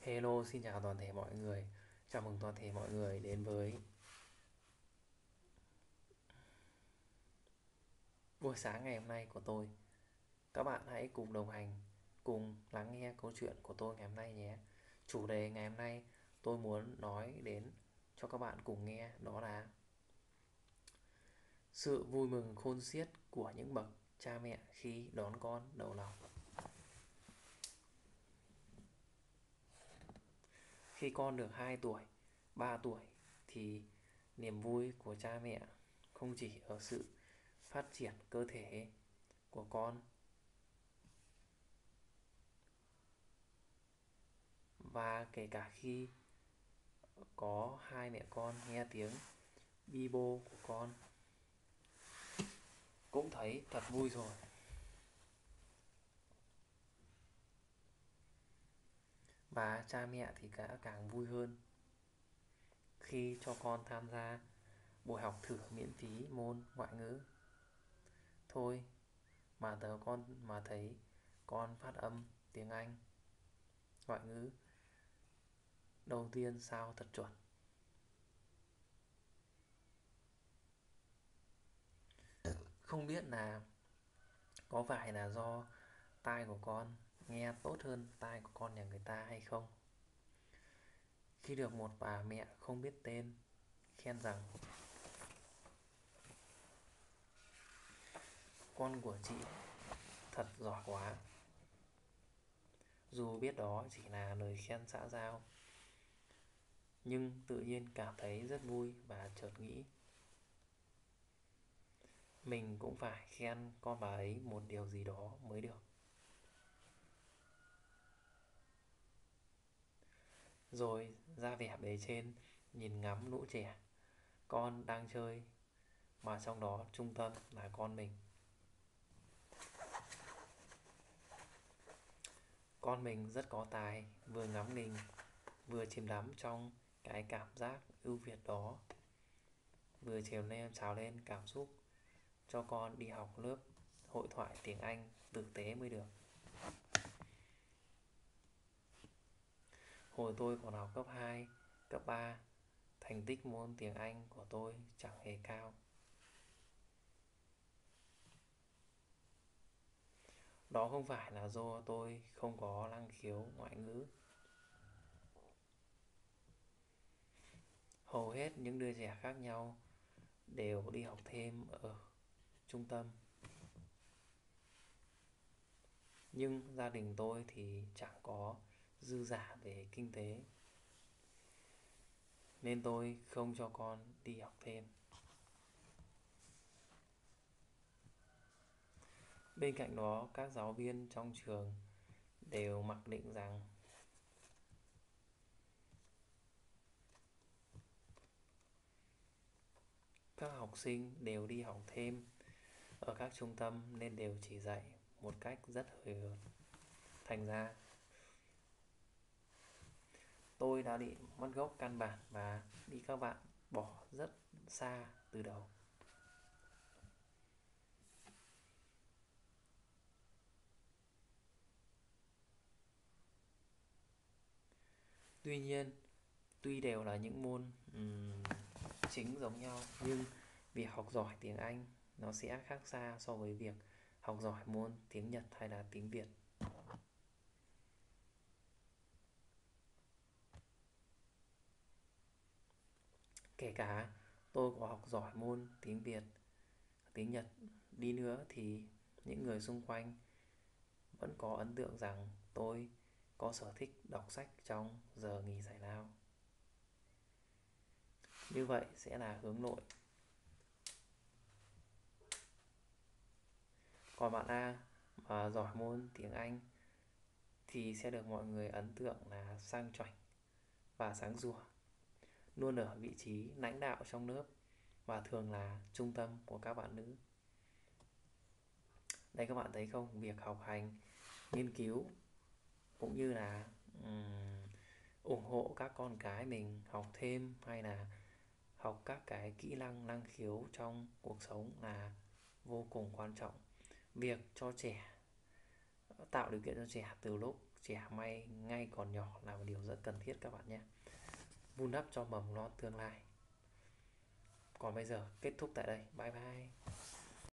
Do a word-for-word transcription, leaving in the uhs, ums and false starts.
Hello, xin chào toàn thể mọi người. Chào mừng toàn thể mọi người đến với buổi sáng ngày hôm nay của tôi. Các bạn hãy cùng đồng hành, cùng lắng nghe câu chuyện của tôi ngày hôm nay nhé. Chủ đề ngày hôm nay tôi muốn nói đến cho các bạn cùng nghe đó là sự vui mừng khôn xiết của những bậc cha mẹ khi đón con đầu lòng. Khi con được hai tuổi, ba tuổi thì niềm vui của cha mẹ không chỉ ở sự phát triển cơ thể của con, và kể cả khi có hai mẹ con nghe tiếng bi bô của con cũng thấy thật vui rồi. Và cha mẹ thì cả càng vui hơn khi cho con tham gia buổi học thử miễn phí môn ngoại ngữ. Thôi mà tớ con mà thấy con phát âm tiếng Anh ngoại ngữ đầu tiên sao thật chuẩn. Không biết là có phải là do tai của con nghe tốt hơn tai của con nhà người ta hay không. Khi được một bà mẹ không biết tên khen rằng con của chị thật giỏi quá, dù biết đó chỉ là lời khen xã giao, nhưng tự nhiên cảm thấy rất vui và chợt nghĩ mình cũng phải khen con bà ấy một điều gì đó mới được. Rồi ra vẻ bề trên nhìn ngắm lũ trẻ con đang chơi, mà trong đó trung tâm là con mình. Con mình rất có tài, vừa ngắm mình vừa chìm đắm trong cái cảm giác ưu việt đó, vừa trèo lên trào lên cảm xúc cho con đi học lớp hội thoại tiếng Anh tử tế mới được. Hồi tôi còn học cấp hai, cấp ba, thành tích môn tiếng Anh của tôi chẳng hề cao. Đó không phải là do tôi không có năng khiếu ngoại ngữ. Hầu hết những đứa trẻ khác nhau đều đi học thêm ở trung tâm. Nhưng gia đình tôi thì chẳng có dư giả về kinh tế, nên tôi không cho con đi học thêm. Bên cạnh đó, các giáo viên trong trường đều mặc định rằng các học sinh đều đi học thêm ở các trung tâm nên đều chỉ dạy một cách rất hời hợt. Thành ra tôi đã bị mất gốc căn bản và bị các bạn bỏ rất xa từ đầu. Tuy nhiên, tuy đều là những môn um, chính giống nhau, nhưng việc học giỏi tiếng Anh nó sẽ khác xa so với việc học giỏi môn tiếng Nhật hay là tiếng Việt. Kể cả tôi có học giỏi môn tiếng Việt, tiếng Nhật đi nữa thì những người xung quanh vẫn có ấn tượng rằng tôi có sở thích đọc sách trong giờ nghỉ giải lao. Như vậy sẽ là hướng nội. Còn bạn A mà giỏi môn tiếng Anh thì sẽ được mọi người ấn tượng là sang chảnh và sáng rủa, luôn ở vị trí lãnh đạo trong lớp và thường là trung tâm của các bạn nữ. Đây các bạn thấy không, việc học hành, nghiên cứu cũng như là um, ủng hộ các con cái mình học thêm hay là học các cái kỹ năng năng khiếu trong cuộc sống là vô cùng quan trọng. Việc cho trẻ, tạo điều kiện cho trẻ từ lúc trẻ may ngay còn nhỏ là một điều rất cần thiết các bạn nhé. Vun đắp cho mầm non tương lai. Còn bây giờ kết thúc tại đây. Bye bye.